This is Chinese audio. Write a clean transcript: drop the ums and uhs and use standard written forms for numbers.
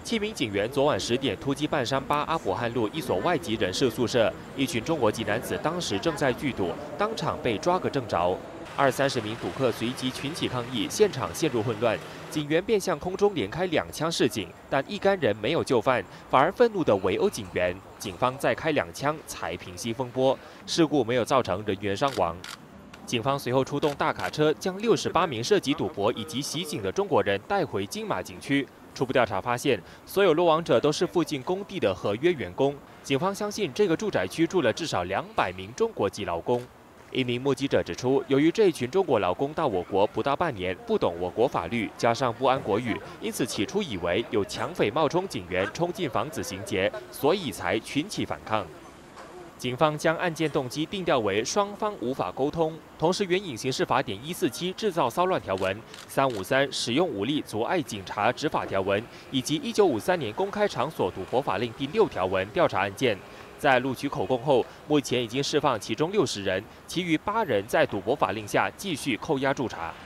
7名警员昨晚10点突击半山巴阿伯汉路一所外籍人士宿舍，一群中国籍男子当时正在聚赌，当场被抓个正着。20-30名赌客随即群起抗议，现场陷入混乱。警员便向空中连开2枪示警，但一干人没有就范，反而愤怒地围殴警员。警方再开2枪才平息风波，事故没有造成人员伤亡。 警方随后出动大卡车，将68名涉及赌博以及袭警的中国人带回金马警区。初步调查发现，所有落网者都是附近工地的合约员工。警方相信，这个住宅区住了至少200名中国籍劳工。一名目击者指出，由于这群中国劳工到我国不到半年，不懂我国法律，加上不谙国语，因此起初以为有抢匪冒充警员冲进房子行劫，所以才群起反抗。 警方将案件动机定调为双方无法沟通，同时援引刑事法典147制造骚乱条文、353使用武力阻碍警察执法条文，以及1953年公开场所赌博法令第6条文调查案件。在录取口供后，目前已经释放其中60人，其余8人在赌博法令下继续扣押驻查。